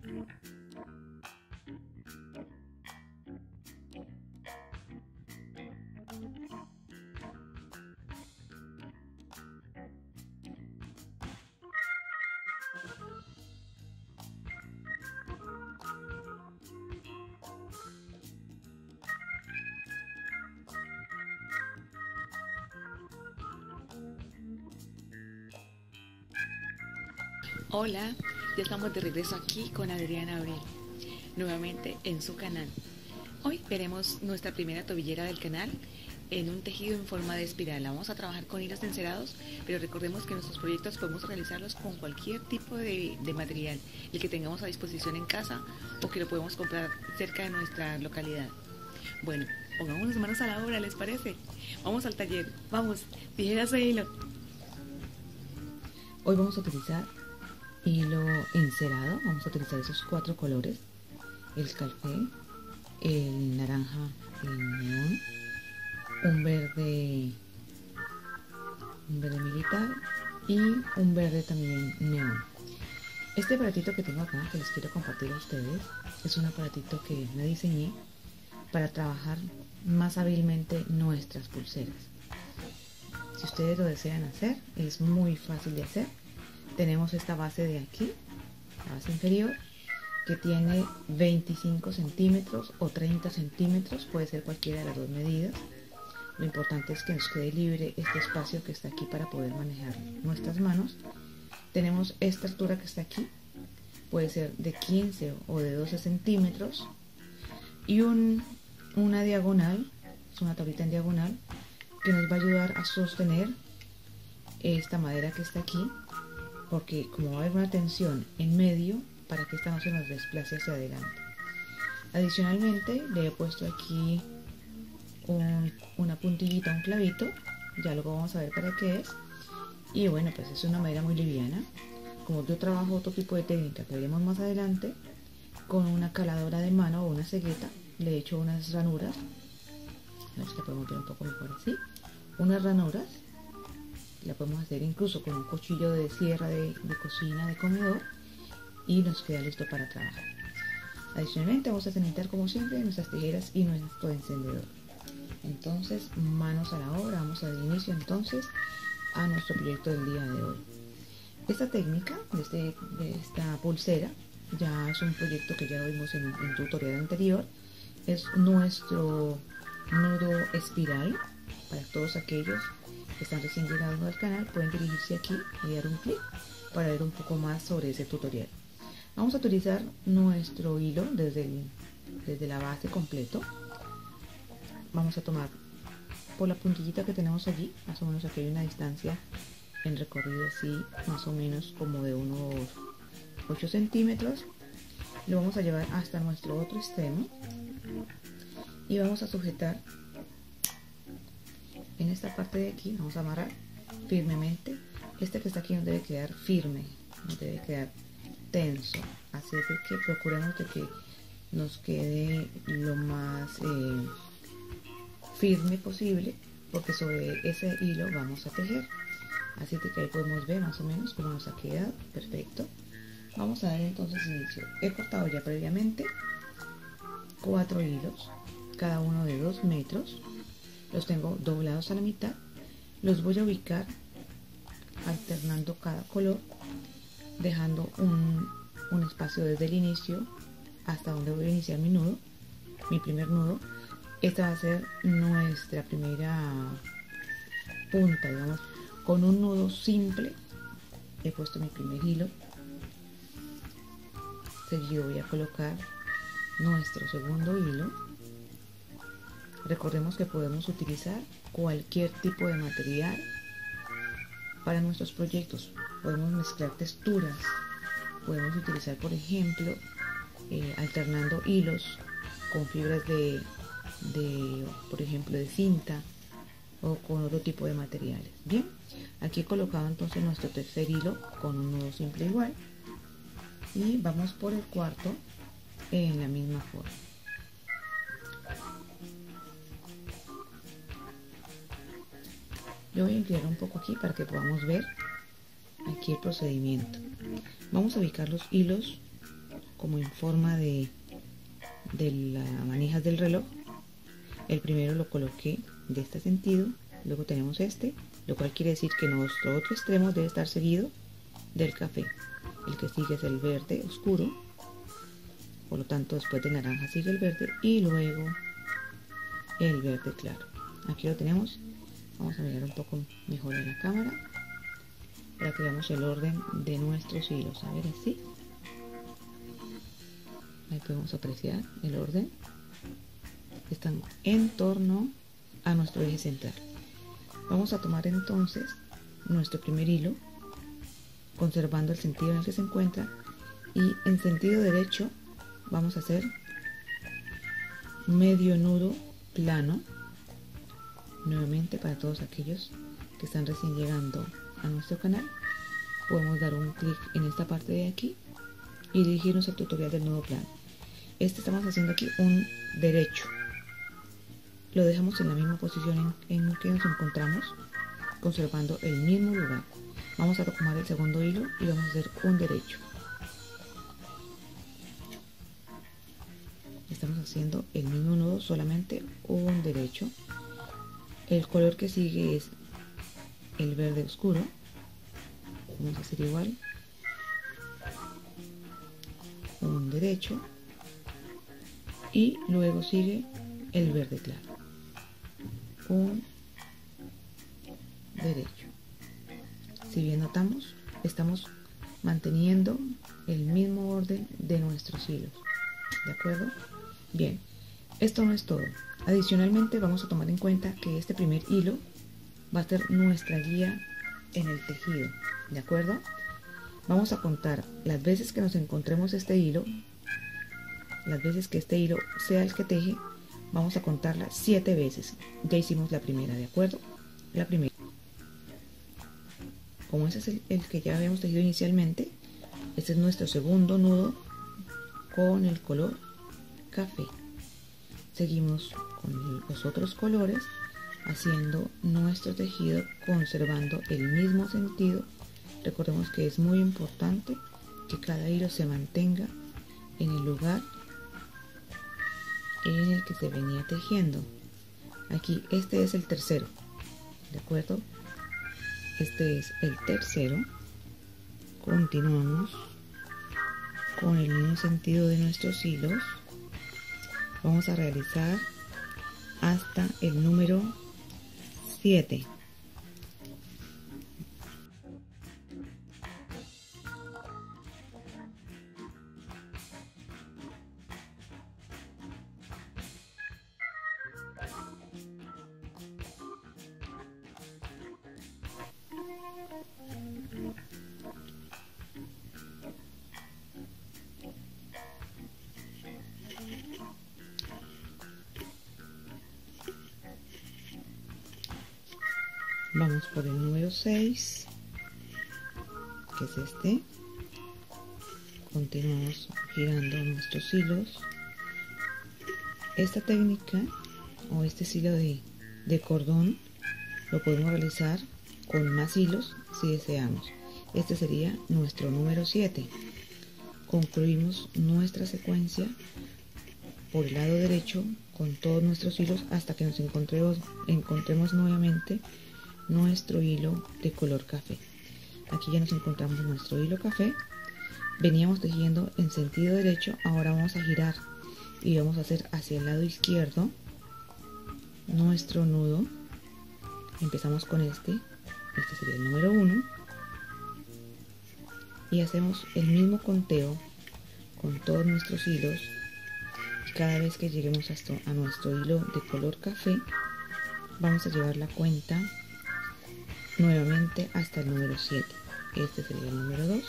Hola, ya estamos de regreso aquí con Adriana Abril, nuevamente en su canal. Hoy veremos nuestra primera tobillera del canal en un tejido en forma de espiral. La vamos a trabajar con hilos encerados, pero recordemos que nuestros proyectos podemos realizarlos con cualquier tipo de material, el que tengamos a disposición en casa o que lo podemos comprar cerca de nuestra localidad. Bueno, pongamos las manos a la obra, ¿les parece? Vamos al taller, vamos, tijeras de hilo. Hoy vamos a utilizar hilo encerado, vamos a utilizar esos 4 colores: el café, el naranja, el neón, un verde militar y un verde también neón. Este aparatito que tengo acá, que les quiero compartir a ustedes, es un aparatito que me diseñé para trabajar más hábilmente nuestras pulseras. Si ustedes lo desean hacer, es muy fácil de hacer. Tenemos esta base de aquí, la base inferior, que tiene 25 centímetros o 30 centímetros, puede ser cualquiera de las dos medidas. Lo importante es que nos quede libre este espacio que está aquí para poder manejar nuestras manos. Tenemos esta altura que está aquí, puede ser de 15 o de 12 centímetros, y una diagonal, es una tablita en diagonal, que nos va a ayudar a sostener esta madera que está aquí, porque como va a haber una tensión en medio, para que esta no se nos desplace hacia adelante. Adicionalmente le he puesto aquí una puntillita, un clavito, ya luego vamos a ver para qué es. Y bueno, pues es una madera muy liviana. Como yo trabajo otro tipo de técnica que veremos más adelante, con una caladora de mano o una cegueta le he hecho unas ranuras. No sé si la podemos ver un poco mejor así, unas ranuras. La podemos hacer incluso con un cuchillo de sierra de cocina, de comedor, y nos queda listo para trabajar. Adicionalmente vamos a necesitar, como siempre, nuestras tijeras y nuestro encendedor. Entonces, manos a la obra. Vamos a dar inicio entonces a nuestro proyecto del día de hoy. Esta técnica de esta pulsera ya es un proyecto que ya lo vimos en un tutorial anterior. Es nuestro nudo espiral. Para todos aquellos que están recién llegados al canal, pueden dirigirse aquí y dar un clic para ver un poco más sobre ese tutorial. Vamos a utilizar nuestro hilo desde la base completo. Vamos a tomar por la puntillita que tenemos allí, más o menos aquí hay una distancia en recorrido así, más o menos como de unos 8 centímetros. Lo vamos a llevar hasta nuestro otro extremo y vamos a sujetar en esta parte de aquí. Vamos a amarrar firmemente. Este que está aquí no debe quedar firme, no debe quedar tenso, así es de que procuremos de que nos quede lo más firme posible, porque sobre ese hilo vamos a tejer. Así de que ahí podemos ver más o menos cómo nos ha quedado. Perfecto. Vamos a dar entonces inicio. He cortado ya previamente 4 hilos, cada uno de 2 metros. Los tengo doblados a la mitad. Los voy a ubicar alternando cada color, dejando un espacio desde el inicio hasta donde voy a iniciar mi nudo, mi primer nudo. Esta va a ser nuestra primera punta, digamos. Con un nudo simple he puesto mi primer hilo. Seguido voy a colocar nuestro segundo hilo. Recordemos que podemos utilizar cualquier tipo de material para nuestros proyectos. Podemos mezclar texturas, podemos utilizar, por ejemplo, alternando hilos con fibras por ejemplo, de cinta o con otro tipo de materiales. Bien, aquí he colocado entonces nuestro tercer hilo con un nudo simple igual y vamos por el cuarto en la misma forma. Yo voy a inclinar un poco aquí para que podamos ver aquí el procedimiento. Vamos a ubicar los hilos como en forma de las manijas del reloj. El primero lo coloqué de este sentido, luego tenemos este, lo cual quiere decir que nuestro otro extremo debe estar seguido del café. El que sigue es el verde oscuro, por lo tanto después del naranja sigue el verde y luego el verde claro. Aquí lo tenemos. Vamos a mirar un poco mejor en la cámara para que veamos el orden de nuestros hilos. A ver, así. Ahí podemos apreciar el orden. Están en torno a nuestro eje central. Vamos a tomar entonces nuestro primer hilo, conservando el sentido en el que se encuentra, y en sentido derecho vamos a hacer medio nudo plano. Nuevamente, para todos aquellos que están recién llegando a nuestro canal, podemos dar un clic en esta parte de aquí y dirigirnos al tutorial del nudo plano. Estamos haciendo aquí un derecho. Lo dejamos en la misma posición en que nos encontramos, conservando el mismo lugar. Vamos a tomar el segundo hilo y vamos a hacer un derecho. Estamos haciendo el mismo nudo, solamente un derecho. El color que sigue es el verde oscuro. Vamos a hacer igual un derecho y luego sigue el verde claro, un derecho. Si bien notamos, estamos manteniendo el mismo orden de nuestros hilos, ¿de acuerdo? Bien, esto no es todo. Adicionalmente vamos a tomar en cuenta que este primer hilo va a ser nuestra guía en el tejido, ¿de acuerdo? Vamos a contar las veces que nos encontremos este hilo, las veces que este hilo sea el que teje, vamos a contarla 7 veces. Ya hicimos la primera, ¿de acuerdo? La primera. Como ese es el que ya habíamos tejido inicialmente, este es nuestro segundo nudo con el color café. Seguimos con los otros colores haciendo nuestro tejido, conservando el mismo sentido. Recordemos que es muy importante que cada hilo se mantenga en el lugar en el que se venía tejiendo. Aquí este es el tercero, ¿de acuerdo? Este es el tercero. Continuamos con el mismo sentido de nuestros hilos. Vamos a realizar hasta el número 7. Vamos por el número 6, que es este. Continuamos girando nuestros hilos. Esta técnica o este estilo de cordón lo podemos realizar con más hilos si deseamos. Este sería nuestro número 7. Concluimos nuestra secuencia por el lado derecho con todos nuestros hilos hasta que nos encontremos nuevamente nuestro hilo de color café. Aquí ya nos encontramos en nuestro hilo café. Veníamos tejiendo en sentido derecho, ahora vamos a girar y vamos a hacer hacia el lado izquierdo nuestro nudo. Empezamos con este sería el número 1, y hacemos el mismo conteo con todos nuestros hilos. Cada vez que lleguemos a nuestro hilo de color café, vamos a llevar la cuenta nuevamente hasta el número 7. Este sería el número 2.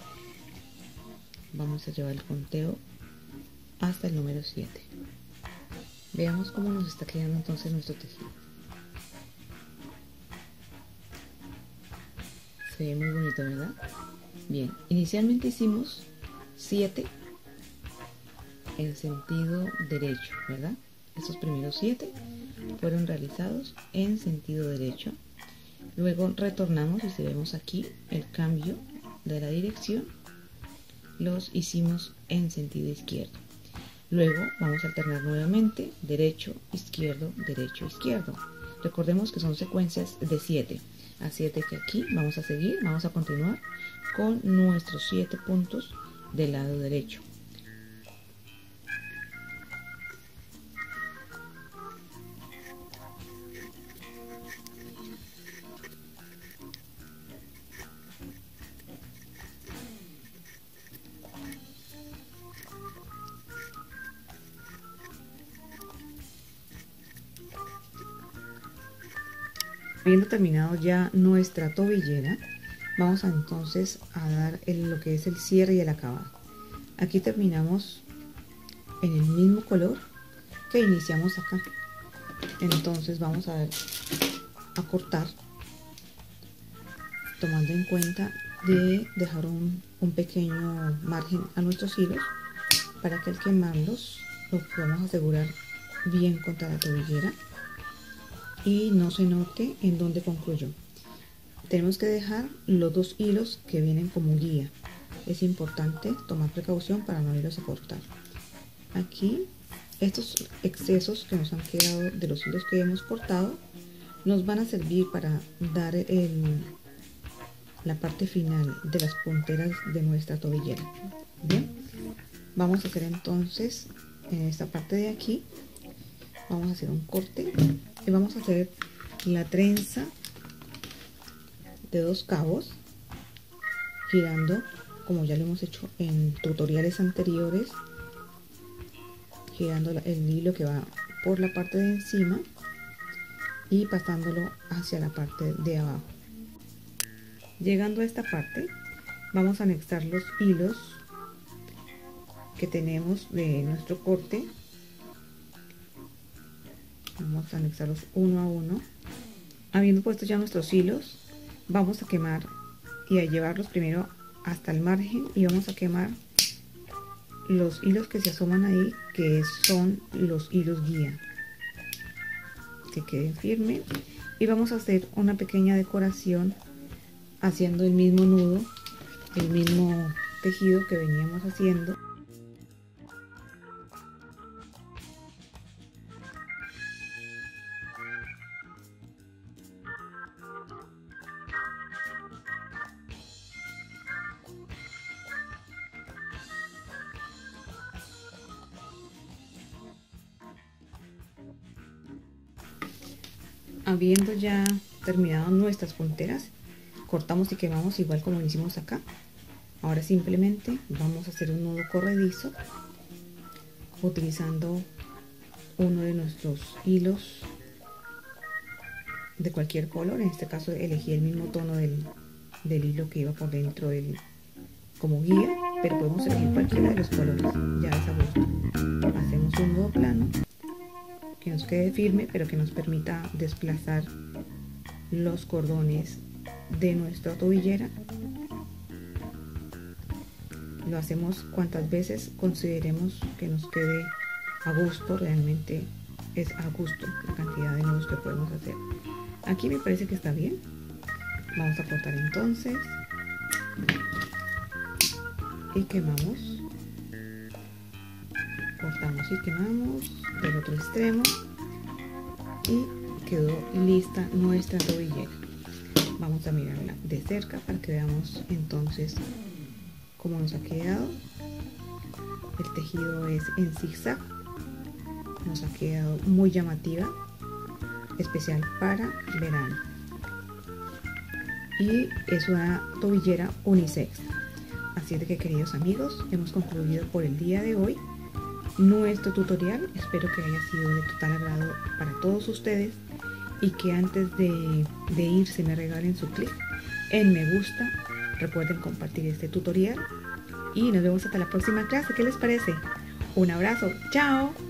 Vamos a llevar el conteo hasta el número 7. Veamos cómo nos está quedando entonces nuestro tejido. Se ve muy bonito, ¿verdad? Bien, inicialmente hicimos 7 en sentido derecho, ¿verdad? Estos primeros 7 fueron realizados en sentido derecho. Luego retornamos y si vemos aquí el cambio de la dirección, los hicimos en sentido izquierdo. Luego vamos a alternar nuevamente derecho, izquierdo, derecho, izquierdo. Recordemos que son secuencias de 7. Así es de que aquí vamos a seguir, vamos a continuar con nuestros 7 puntos del lado derecho. Habiendo terminado ya nuestra tobillera, vamos entonces a dar lo que es el cierre y el acabado. Aquí terminamos en el mismo color que iniciamos acá. Entonces vamos a cortar, tomando en cuenta de dejar un pequeño margen a nuestros hilos para que al quemarlos lo podamos asegurar bien contra la tobillera y no se note en dónde concluyó. Tenemos que dejar los 2 hilos que vienen como guía. Es importante tomar precaución para no irlos a cortar. Aquí estos excesos que nos han quedado de los hilos que hemos cortado nos van a servir para dar la parte final de las punteras de nuestra tobillera. Bien, vamos a hacer entonces en esta parte de aquí, vamos a hacer un corte y vamos a hacer la trenza de 2 cabos, girando como ya lo hemos hecho en tutoriales anteriores, girando el hilo que va por la parte de encima y pasándolo hacia la parte de abajo. Llegando a esta parte vamos a anexar los hilos que tenemos de nuestro corte. Vamos a anexarlos uno a uno. Habiendo puesto ya nuestros hilos, vamos a quemar y a llevarlos primero hasta el margen y vamos a quemar los hilos que se asoman ahí, que son los hilos guía, que queden firmes, y vamos a hacer una pequeña decoración haciendo el mismo nudo, el mismo tejido que veníamos haciendo. Habiendo ya terminado nuestras punteras, cortamos y quemamos igual como lo hicimos acá. Ahora simplemente vamos a hacer un nudo corredizo utilizando uno de nuestros hilos de cualquier color. En este caso elegí el mismo tono del hilo que iba por dentro como guía, pero podemos elegir cualquiera de los colores, ya es a gusto. Hacemos un nudo plano que nos quede firme, pero que nos permita desplazar los cordones de nuestra tobillera. Lo hacemos cuantas veces consideremos que nos quede a gusto. Realmente es a gusto la cantidad de nudos que podemos hacer. Aquí me parece que está bien. Vamos a cortar entonces y quemamos. Cortamos y quemamos del otro extremo y quedó lista nuestra tobillera. Vamos a mirarla de cerca para que veamos entonces cómo nos ha quedado. El tejido es en zigzag, nos ha quedado muy llamativa, especial para verano, y es una tobillera unisex. Así es de que, queridos amigos, hemos concluido por el día de hoy nuestro tutorial. Espero que haya sido de total agrado para todos ustedes y que antes de irse me regalen su clic en me gusta. Recuerden compartir este tutorial y nos vemos hasta la próxima clase. ¿Qué les parece? Un abrazo, chao.